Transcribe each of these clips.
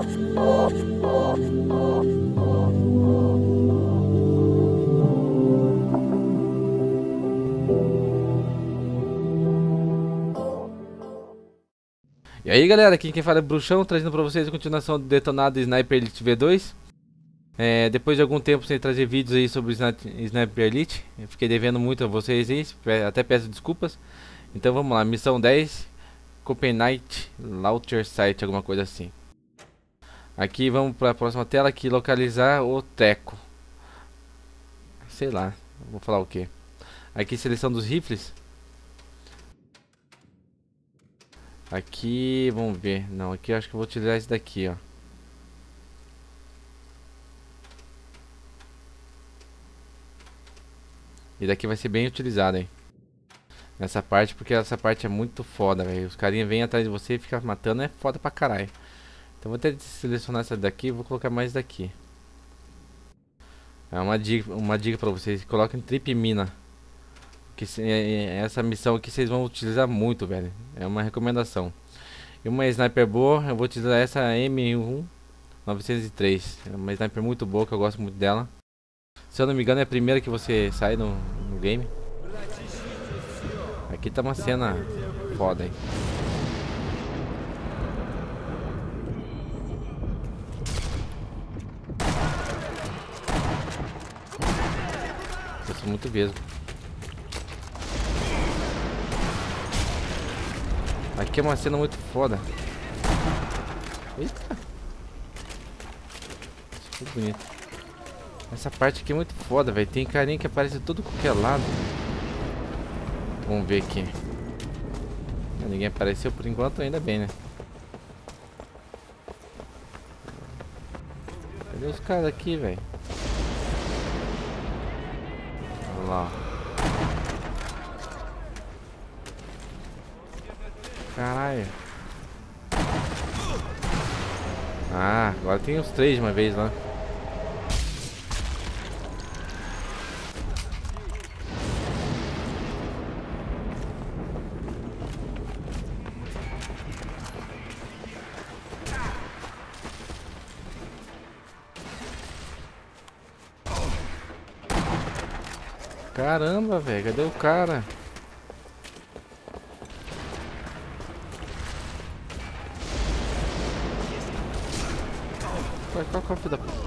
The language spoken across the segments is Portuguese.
E aí galera, aqui quem fala é Bruxão, trazendo pra vocês a continuação do detonado Sniper Elite V2. Depois de algum tempo sem trazer vídeos aí sobre Sniper Elite, eu fiquei devendo muito a vocês aí, até peço desculpas. Então vamos lá, missão 10, Copenhague Launcher Site, alguma coisa assim. Aqui vamos para a próxima tela, aqui localizar o treco. Sei lá, vou falar o que. Aqui seleção dos rifles. Aqui, vamos ver. Não, aqui eu acho que eu vou utilizar esse daqui, ó. E daqui vai ser bem utilizado, hein. Nessa parte, porque essa parte é muito foda, velho. Os carinha vêm atrás de você e ficam matando, é foda pra caralho. Então vou até selecionar essa daqui e vou colocar mais daqui. É uma dica pra vocês. Coloquem trip mina. Que essa missão aqui vocês vão utilizar muito, velho. É uma recomendação. E uma sniper boa, eu vou utilizar essa M1903. É uma sniper muito boa, que eu gosto muito dela. Se eu não me engano é a primeira que você sai no game. Aqui tá uma cena foda, hein. Gosto muito mesmo. Aqui é uma cena muito foda. Eita. Isso foi bonito. Essa parte aqui é muito foda, velho. Tem carinha que aparece de todo qualquer lado. Vamos ver aqui. Ninguém apareceu por enquanto, ainda bem, né? Cadê os caras aqui, velho? Olha lá. Caralho. Ah, agora tem os 3 de uma vez lá. Caramba, velho, cadê o cara? Qual é o filho da puta?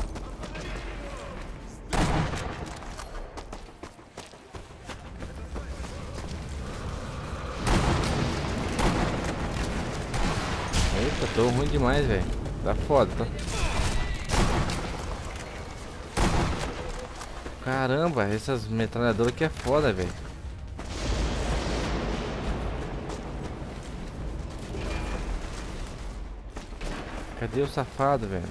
Eita, tô ruim demais, velho. Tá foda, tá? Caramba, essas metralhadoras aqui é foda, velho. Cadê o safado, velho?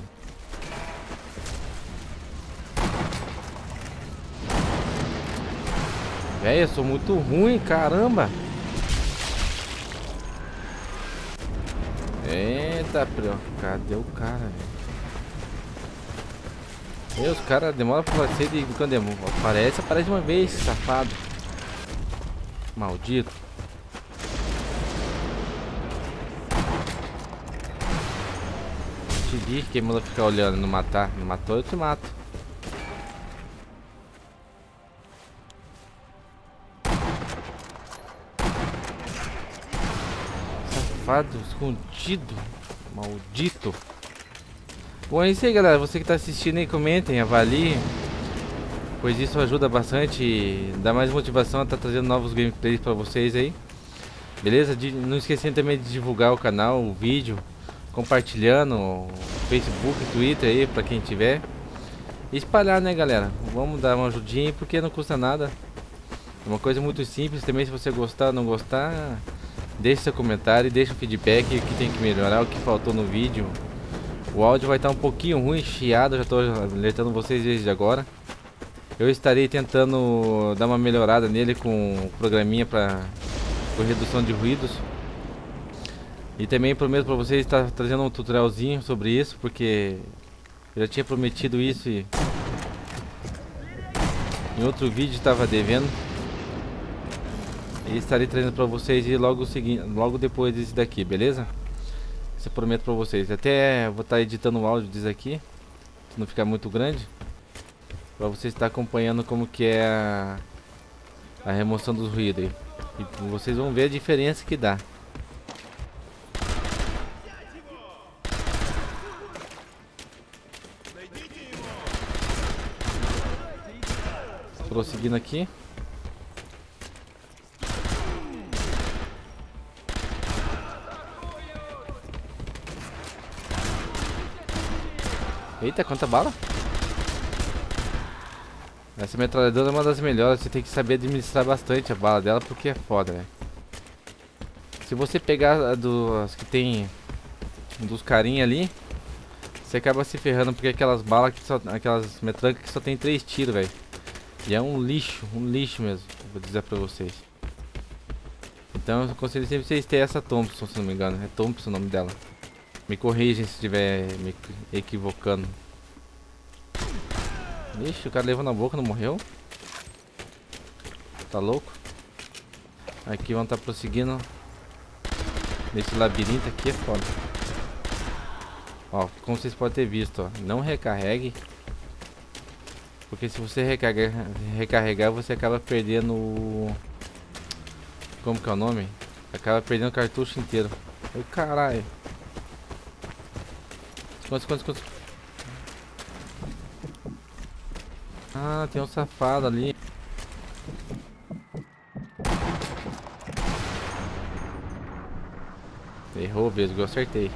Velho, eu sou muito ruim, caramba. Eita, cadê o cara, velho? Os caras demoram pra aparecer e quando aparece de uma vez, safado. Maldito. Te disse que manda ficar olhando, não matar. Não matou, eu te mato. Safado, escondido. Maldito. Bom, é isso aí, galera. Você que tá assistindo aí, comentem, avaliem, pois isso ajuda bastante e dá mais motivação a estar trazendo novos gameplays pra vocês aí. Beleza? Não esquecendo também de divulgar o canal, o vídeo, compartilhando o Facebook, Twitter aí pra quem tiver. E espalhar, né, galera? Vamos dar uma ajudinha porque não custa nada. É uma coisa muito simples também. Se você gostar ou não gostar, deixe seu comentário e deixe o feedback, o que tem que melhorar, o que faltou no vídeo. O áudio vai estar um pouquinho ruim, chiado, já estou alertando vocês desde agora. Eu estarei tentando dar uma melhorada nele com um programinha para redução de ruídos. E também prometo para vocês estar trazendo um tutorialzinho sobre isso, porque eu já tinha prometido isso e em outro vídeo estava devendo. E estarei trazendo para vocês logo depois desse daqui, beleza? Isso eu prometo pra vocês. Até vou estar editando o áudio disso aqui, se não ficar muito grande, pra vocês estar acompanhando como que é a remoção dos ruídos aí. E vocês vão ver a diferença que dá. Prosseguindo aqui. Eita, quanta bala! Essa metralhadora é uma das melhores. Você tem que saber administrar bastante a bala dela, porque é foda, velho. Se você pegar as que tem dos carinha ali, você acaba se ferrando, porque aquelas balas que só, aquelas metrancas que só tem 3 tiros, velho. E é um lixo mesmo, vou dizer pra vocês. Então eu aconselho sempre vocês terem essa Thompson, se não me engano. É Thompson o nome dela. Me corrigem se estiver me equivocando. Ixi, o cara levou na boca, não morreu? Tá louco? Aqui vamos estar prosseguindo. Nesse labirinto aqui é foda. Ó, como vocês podem ter visto, ó, não recarregue. Porque se você recarregar, você acaba perdendo o... Como que é o nome? Acaba perdendo o cartucho inteiro. Ai, caralho. Quantos? Ah, tem um safado ali. Errou mesmo, eu acertei.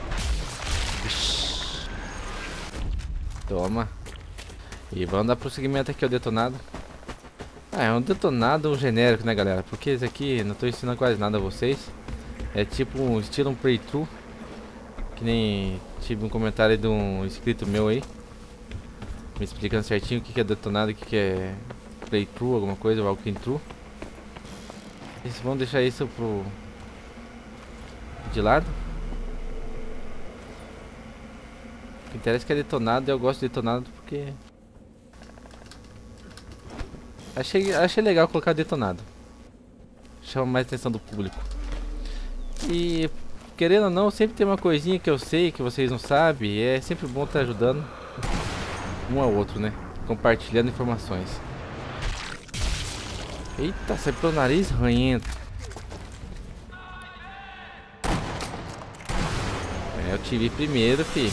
Toma. E vamos dar prosseguimento aqui ao detonado. Ah, é um detonado genérico, né, galera? Porque esse aqui não tô ensinando quase nada a vocês. É tipo um estilo playthrough. Que nem tive um comentário de um inscrito meu aí, me explicando certinho o que é detonado e o que é playthrough, alguma coisa, walking through. Vamos deixar isso de lado. O que interessa é que é detonado, e eu gosto de detonado porque achei legal colocar detonado. Chama mais atenção do público. E querendo ou não, sempre tem uma coisinha que eu sei que vocês não sabem. E é sempre bom estar ajudando um ao outro, né? Compartilhando informações. Eita, sai pelo nariz ranhento. É, eu te vi primeiro, fi.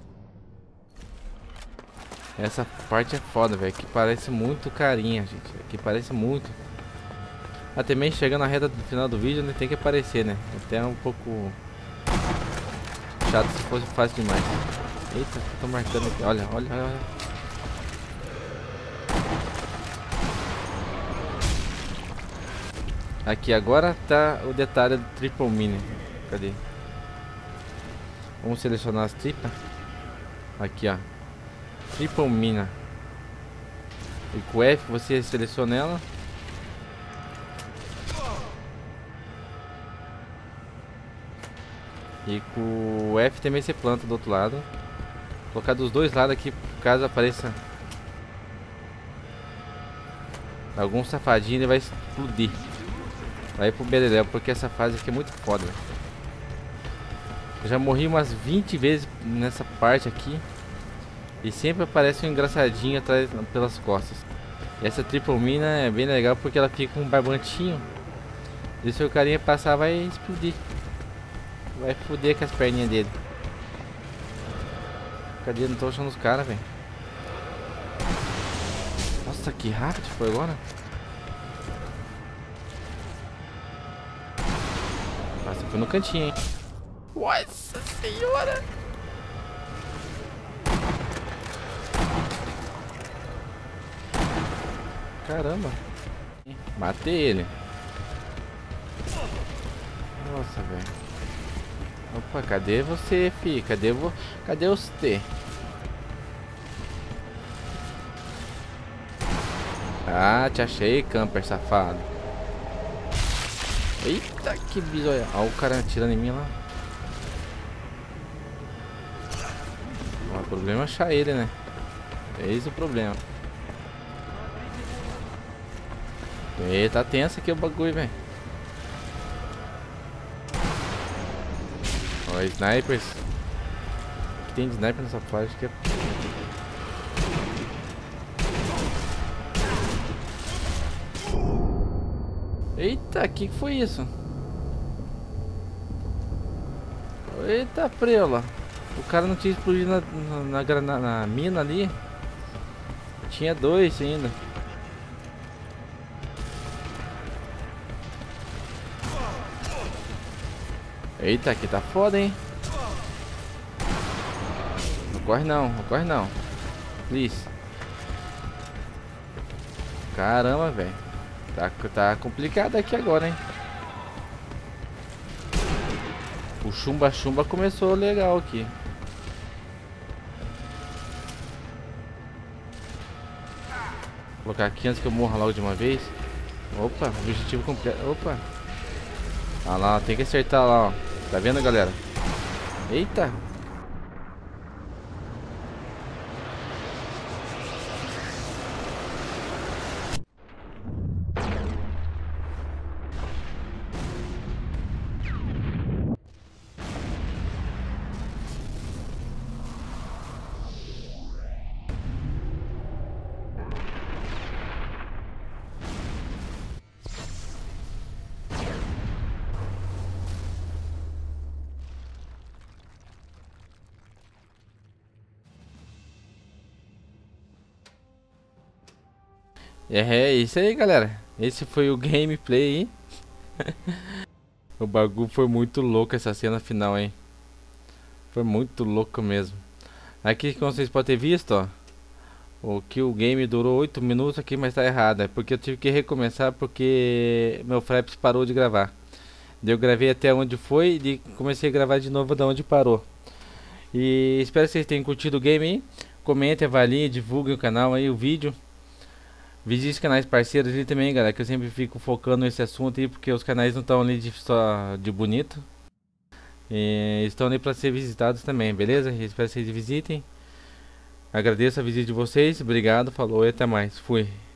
Essa parte é foda, velho. Que parece muito carinha, gente. Que parece muito. Ah, também chegando na reta do final do vídeo, né? Tem que aparecer, né? Até um pouco chato se fosse fácil demais. Eita, tô marcando aqui. Olha. Aqui agora tá o detalhe do Triple Mini. Cadê? Vamos selecionar as tripas. Aqui, ó. Triple Mina. E com o F você seleciona ela. E com o F também você planta do outro lado. Vou colocar dos dois lados aqui, caso apareça algum safadinho, ele vai explodir. Vai pro beleléu, porque essa fase aqui é muito foda. Eu já morri umas 20 vezes nessa parte aqui. E sempre aparece um engraçadinho atrás pelas costas. E essa Triple Mina é bem legal porque ela fica com um barbantinho. E se o carinha passar, vai explodir. Vai foder com as perninhas dele. Cadê? Não tô achando os caras, velho. Nossa, que rápido foi agora. Nossa, foi no cantinho, hein. Nossa senhora. Caramba. Matei ele. Nossa, velho. Opa, cadê você, fi? Cadê você? Ah, te achei, camper safado. Eita, que bizonha. Olha o cara atirando em mim lá. O problema é achar ele, né? Eis o problema. E tá tenso aqui o bagulho, velho. Ó, snipers. O que tem de sniper nessa parte que é... Eita, que foi isso? Eita, preula. O cara não tinha explodido na mina ali. Tinha dois ainda. Eita, aqui tá foda, hein? Não corre não, não corre não. Please. Caramba, velho. Tá complicado aqui agora, hein? O chumba-chumba começou legal aqui. Vou colocar aqui antes que eu morra logo de uma vez. Opa, objetivo completo. Opa. Ah lá, tem que acertar lá, ó. Tá vendo, galera? Eita. É isso aí, galera. Esse foi o gameplay, hein? O bagulho foi muito louco essa cena final, hein? Foi muito louco mesmo. Aqui, como vocês podem ter visto, ó, o que o game durou 8 minutos aqui, mas tá errado. É porque eu tive que recomeçar porque meu Fraps parou de gravar. Eu gravei até onde foi e comecei a gravar de novo da onde parou. E espero que vocês tenham curtido o game aí. Comentem, avaliem, divulguem o canal aí, o vídeo. Visite os canais parceiros ali também, galera, que eu sempre fico focando nesse assunto aí, porque os canais não estão ali só de bonito. E estão ali para ser visitados também, beleza? Espero que vocês visitem. Agradeço a visita de vocês, obrigado, falou e até mais. Fui.